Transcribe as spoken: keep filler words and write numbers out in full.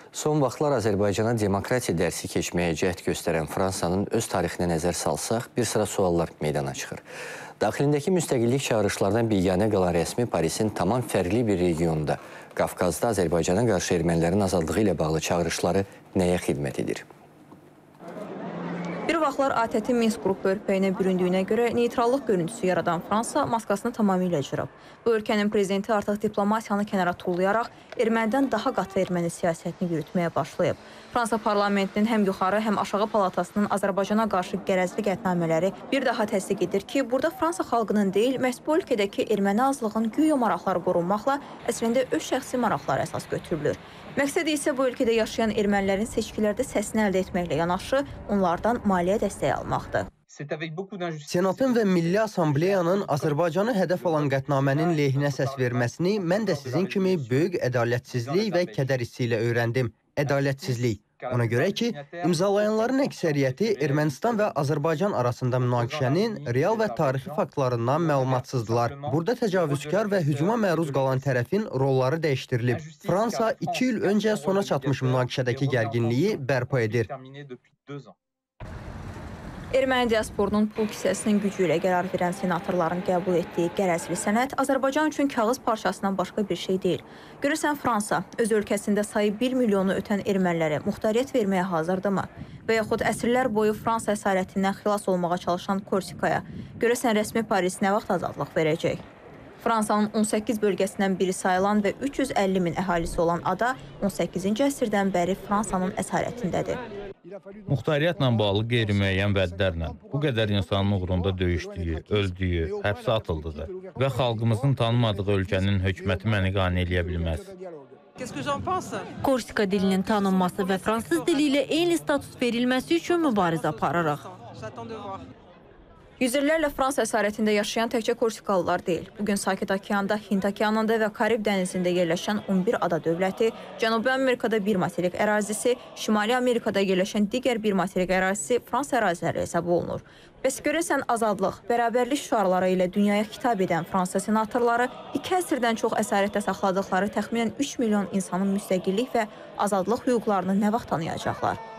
Son vaxtlar Azərbaycana demokratiya dərsi keçməyə cəhd göstərən Fransanın öz tarixinə nəzər salsaq, bir sıra suallar meydana çıxır. Daxilindəki müstəqillik çağırışlardan biganə qalan rəsmi Parisin tamam fərqli bir regionunda, Qafqazda Azərbaycana qarşı ermənilərin azadlığı ilə bağlı çağırışları nəyə xidmət edir? Bir vaxtlar A T T Minsk qrup bölpəyinə büründüyünə görə neytrallıq görüntüsü yaradan Fransa maskasını tamamilə cırıb. Bu ölkənin prezidenti artıq diplomatiyanı kənara tullayaraq ermənidən daha qatı erməni siyasətini yürütməyə başlayıb. Fransa parlamentinin həm yuxarı, həm aşağı palatasının Azərbaycana qarşı qərəzli qətnamələri bir daha təsdiq edir ki, burada Fransa xalqının deyil, məhz bu ölkədəki erməni azlığın güya maraqları qorunmaqla əslində öz şəxsi maraqları əsas götürülür. Məqsədi isə bu ölkədə yaşayan ermənilərin seçkilərdə səsini əldə etməklə yanaşı, onlardan maliyyə dəstəyi almaqdır. Senatın və Milli Assambleyanın Azərbaycanı hədəf alan qətnamənin lehinə səs verməsini mən də sizin kimi böyük ədalətsizlik və kədər hissi ilə öyrəndim. Ədalətsizlik. Ona görə ki, imzalayanların əksəriyyəti Ermənistan və Azərbaycan arasında münaqişənin real və tarixi faktlarından məlumatsızdılar. Burada təcavüzkar və hücuma məruz qalan tərəfin rolları dəyişdirilib. Fransa iki il öncə sona çatmış münaqişədəki gərginliyi bərpa edir. Erməni diasporunun pul kisəsinin gücü ilə qərar verən senatorların qəbul etdiyi qərəzli sənəd Azərbaycan üçün kağız parçasından başqa bir şey deyil. Görürsən, Fransa öz ölkəsində sayı bir milyonu ötən ermənilərə muxtariyyət verməyə hazırdırmı? Və yaxud əsrlər boyu Fransa əsarətindən xilas olmağa çalışan Korsikaya görürsən, rəsmi Paris nə vaxt azadlıq verəcək? Fransanın on səkkiz bölgəsindən biri sayılan və üç yüz əlli min əhalisi olan ada on səkkizinci əsrdən bəri Fransanın əsarətindədir. Muxtariyyətlə bağlı qeyri-müəyyən vədlərlə bu qədər insanın uğrunda döyüşdüyü, öldüyü, həbsə atıldığı və xalqımızın tanımadığı ölkənin hökuməti məni qane eləyə bilməz. Korsika dilinin tanınması və fransız dili ilə eyni status verilməsi üçün mübarizə aparırıq. Yüzlərlə Fransa əsarətində yaşayan təkcə Korsikalılar deyil. Bugün Sakit Okeanda, Hind Okeanında və Karib dənizində yerləşən on bir ada dövləti, Cənubi Amerikada bir materik ərazisi, Şimali Amerikada yerləşən digər bir materik ərazisi Fransa əraziləri hesab olunur. Bəs görürsən, azadlıq, bərabərlik şüarları ilə dünyaya xitab edən Fransa senatorları iki əsrdən çox əsarətdə saxladıqları təxminən üç milyon insanın müstəqillik və azadlıq hüquqlarını nə vaxt tanıyacaqlar?